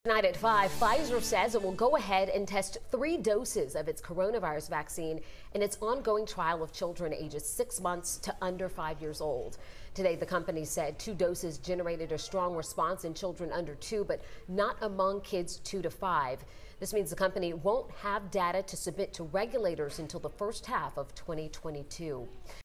Tonight at 5, Pfizer says it will go ahead and test 3 doses of its coronavirus vaccine in its ongoing trial of children ages 6 months to under 5 years old. Today, the company said 2 doses generated a strong response in children under 2, but not among kids 2 to 5. This means the company won't have data to submit to regulators until the first half of 2022.